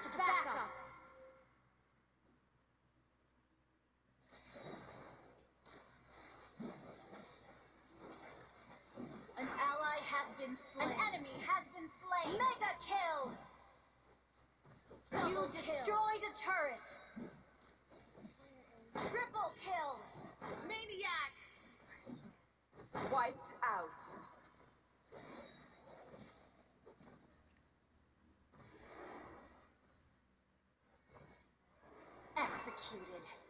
Fast backup! An ally has been slain. An enemy has been slain. Mega kill! You destroyed a turret! Triple kill! Maniac! Wiped out. Executed.